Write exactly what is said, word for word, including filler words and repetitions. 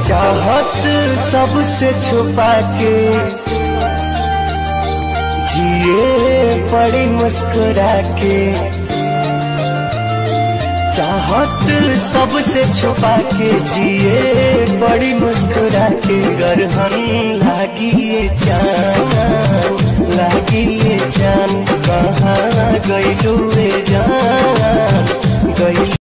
चाहत सबसे छुपा के जिए पड़ी मुस्कुरा के, चाहत सबसे छुपा के जिए बड़ी मुस्कुरा के। गरहन लागी ये जान, लागी ये जान, कहाँ गइलू